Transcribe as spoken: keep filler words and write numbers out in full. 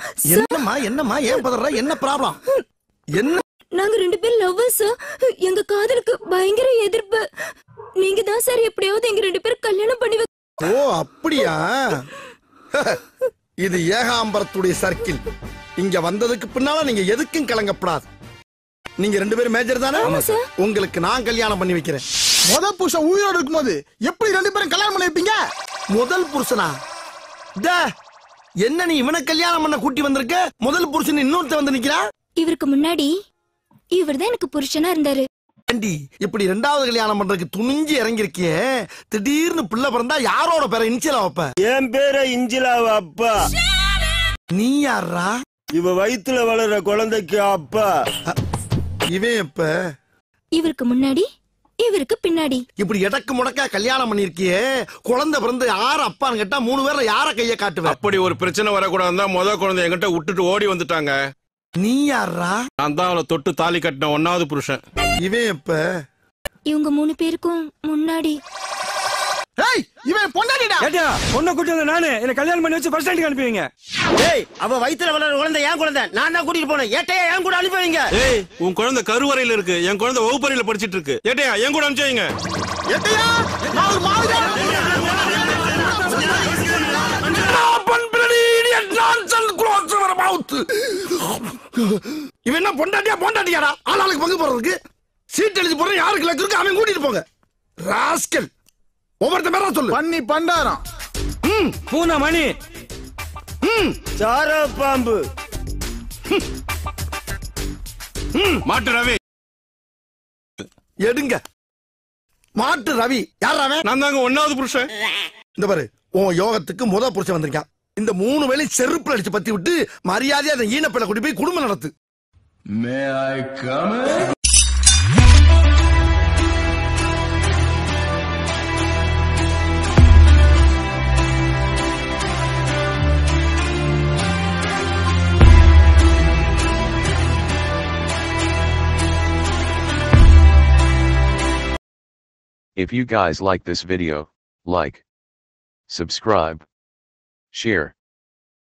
என்னம்மா என்னம்மா ஏன் பதற? என்ன ப்ராப்ளம்? என்ன? நாங்க ரெண்டு பேரும் லவ்வர்ஸ். எங்க காதலுக்கு பயங்கர எதிர்ப்பு. நீங்க தான் சார் எப்படியாவது எங்க ரெண்டு பேரும் கல்யாணம் பண்ணி வைக்க. ஓ அப்படியா? இது ஏகாம்பரத்துடைய சர்க்கிள். இங்க வந்ததுக்கு பின்னால நீங்க எதுக்கும் கலங்கப்படாது. நீங்க ரெண்டு பேரும் மேஜர் தானே? உங்களுக்கு நான் கல்யாணம் பண்ணி வைக்கிறேன். முதல் புருஷன் உயிரோடு இருக்கும்போது எப்படி ரெண்டு பேரும் கல்யாணம் பண்ணி வைப்பீங்க? முதல் புருஷனா? என்ன நீ இவனை கல்யாணம் பண்ண கூட்டி வந்திருக்க? முதல் புருஷன் இன்னொருத்த வந்து நிக்கிறா. இவருக்கு முன்னாடி இவர்தான் எனக்கு புருஷனா இருந்தாரு. ஆண்டி இப்படி ரெண்டாவது கல்யாணம் பண்றதுக்கு துணிஞ்சு இறங்கி இருக்கியே, திடீர்னு பிள்ளை பிறந்தா யாரோட பேரை இன்சிலா வைப்ப? என் பேரை இன்சிலாவ அப்பா. நீ யாரா? இவ வயித்துல வளர்ற குழந்தைக்கு அப்பா. இவன் எப்ப? இவருக்கு முன்னாடி இவருக்கு பின்னாடி. இப்படி எடக்கு முடக்கா கல்யாணம் பண்ணிருக்கியே, குழந்தை பிறந்து யார அப்பான்னு கேட்டா மூணு பேர்ல யார கைய காட்டுவேன்? அப்படி ஒரு பிரச்சனை வரக்கூடாதுன்னா முத குழந்தை என்கிட்ட விட்டுட்டு ஓடி வந்துட்டாங்க. நீ யாரா? நான் தான் அவளை தொட்டு தாலி கட்டின ஒன்னாவது புருஷன். இவன் எப்ப? இவங்க மூணு பேருக்கும் முன்னாடி. ஏய் இவன் பொண்டாட்டிடா. ஏடா பொண்ண கூட்டி வந்த நானே என்ன கல்யாணம் பண்ணி வச்சு ஃபர்ஸ்ட் ஸ்டாண்டுக்கு அனுப்புவீங்க. ஏய் அவ வயித்துல வளர்ற குழந்தை என் குழந்தை. நான் தான் கூட்டிட்டு போனேன். ஏட்டையா என் கூட அனுப்புவீங்க. ஏய் உன் குழந்தை கருவறையில இருக்கு, என் குழந்தை வகுப்பறையில படிச்சிட்டு இருக்கு. ஏட்டையா என் கூட அனுப்பிச்சீங்க. ஏட்டையா நான் ஒரு மாதிரி இவன் என்ன பொண்டாட்டியா பொண்டாட்டியாடா? ஆளாளுக்கு பங்கு போறதுக்கு சீட் எழுதி போற யாருக்கு லக்கு இருக்கு அவன் கூட்டிட்டு போங்க. ராஸ்கல் ஒவ்வொருத்த பேரா சொல்லு. பண்ணி பண்டாரம். ம் பூனா மணி. ம் சார பாம்பு. ம் மாட்டு ரவி. எடுங்க. மாட்டு ரவி யார் அவன்? நான் தாங்க ஒன்னாவது புருஷன். இந்த பாரு உன் யோகத்துக்கு முத புருஷன் வந்திருக்கான். இந்த மூணு வேளை செருப்புல அடிச்சு பத்தி விட்டு மரியாதையா அந்த ஈனப்பெண்ணை கூட்டி போய் குடும்பம் நடத்து. May I come in? If you guys like this video, like, subscribe, share,